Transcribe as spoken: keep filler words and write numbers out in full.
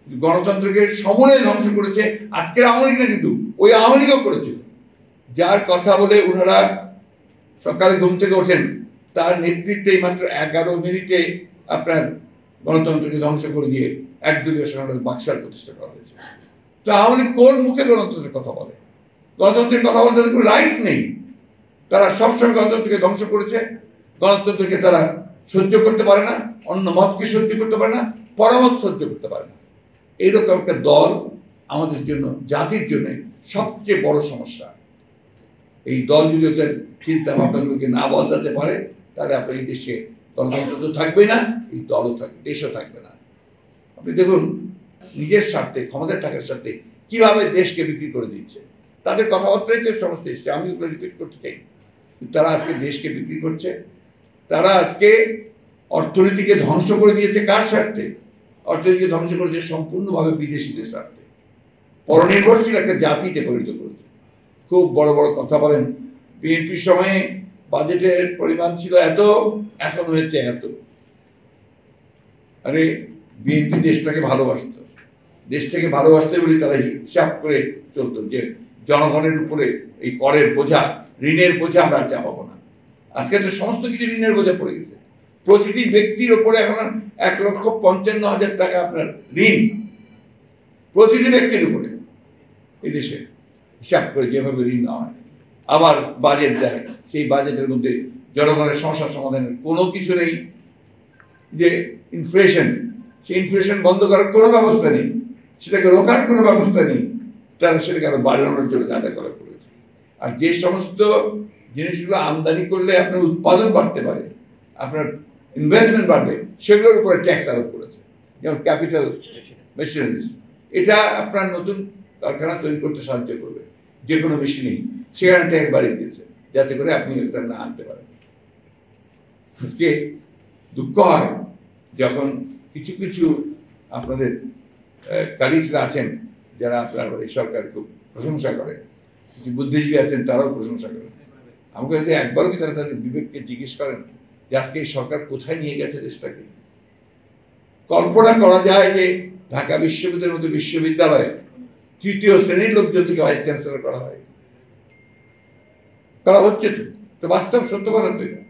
গণতন্ত্রকে সমূলে ধ্বংস করেছে আজকের আওয়ামী লীগ না, কিন্তু ওই আওয়ামী লীগও করেছিল। যার কথা বলে ওনারা সকালে ঘুম থেকে ওঠেন, তার নেতৃত্বে মাত্র এগারো মিনিটে আপনার গণতন্ত্রকে ধ্বংস করে দিয়ে একদলীয় সরকার বাকশাল প্রতিষ্ঠা করা হয়েছে। তো আওয়ামী লীগ কোন মুখে গণতন্ত্রের কথা বলে? গণতন্ত্রের কথা বলতে তাদের কোনো রাইট নেই। তারা সবসময় গণতন্ত্রকে ধ্বংস করেছে। গণতন্ত্রকে তারা সহ্য করতে পারে না, অন্য মতকে সহ্য করতে পারে না, পরামত সহ্য করতে পারে না। এইরকম একটা দল আমাদের জন্য, জাতির জন্য সবচেয়ে বড় সমস্যা। এই দল যদি ওদের চিন্তা ভাবনাগুলোকে না বদলাতে পারে, তাহলে আপনার এই দেশে গণতন্ত্র তো থাকবে না, এই দলও থাকবে, দেশও থাকবে না। আপনি দেখুন নিজের স্বার্থে, ক্ষমতায় থাকার স্বার্থে কিভাবে দেশকে বিক্রি করে দিচ্ছে। তাদের কথাবার্তাই তো সমস্ত এসছে, আমি ওগুলো রিপিট করতে চাই। তারা আজকে দেশকে বিক্রি করছে, তারা আজকে অর্থনীতিকে ধ্বংস করে দিয়েছে। কার স্বার্থে? অর্থনীতিকে ধ্বংস করেছে সম্পূর্ণভাবে বিদেশিদের স্বার্থে। পরনির্ভরশীল একটা জাতিতে পরিণত করেছে। খুব বড় বড় কথা বলেন, বিএনপির সময়ে বাজেটের পরিমাণ ছিল এত, এখন হয়েছে এত। আরে বিএনপি দেশটাকে ভালোবাসত, দেশটাকে ভালোবাসতে বলে তারা হিসাব করে চলতো যে জনগণের উপরে এই করের বোঝা, ঋণের বোঝা আমরা চাপাবো না। আজকে তো সমস্ত কিছু ঋণের বোঝা পড়ে গেছে। প্রতিটি ব্যক্তির ওপরে এখন এক লক্ষ পঞ্চান্ন হাজার টাকা আপনার ঋণ, প্রতিটি ব্যক্তির উপরে এই দেশে হিসাব করে যেভাবে ঋণ নেওয়া হয়। আবার বাজেট দেয়, সেই বাজেটের মধ্যে জনগণের সমস্যার সমাধানের কোনো কিছু নেই। যে ইনফ্লেশন, সেই ইনফ্লেশন বন্ধ করার কোনো ব্যবস্থা নেই, সেটাকে রোখার কোনো ব্যবস্থা নেই। তারা সেটাকে আরো বাড়ানোর জন্য আদায় করা করেছে। আর যে সমস্ত জিনিসগুলো আমদানি করলে আপনার উৎপাদন বাড়তে পারে, আপনার ইনভেস্টমেন্ট বাড়বে, সেগুলোর উপরে ট্যাক্স আরোপ করেছে। যেমন ক্যাপিটাল মেশিনারিজ, এটা আপনার নতুন কারখানা তৈরি করতে সাহায্য করবে। যে কোনো মেশিনেই সেখানে ট্যাক্স বাড়িয়ে দিয়েছে, যাতে করে আপনি এটা না আনতে পারেন। আজকে দুঃখ হয় যখন কিছু কিছু আপনাদের কালিগসরা আছেন যারা আপনার এই সরকার খুব প্রশংসা করে, কিছু বুদ্ধিজীবী আছেন তারাও প্রশংসা করেন। আমাকে যদি একবারও কি তারা তাদের বিবেককে জিজ্ঞেস করেন যে আজকে এই সরকার কোথায় নিয়ে গেছে দেশটাকে? কল্পনা করা যায় যে ঢাকা বিশ্ববিদ্যালয়ের মতো বিশ্ববিদ্যালয়ে তৃতীয় শ্রেণীর লোকজন থেকে ভাইস চ্যান্সেলর করা হয়, করা হচ্ছে তো। তো বাস্তব সত্য কথা তো এটা।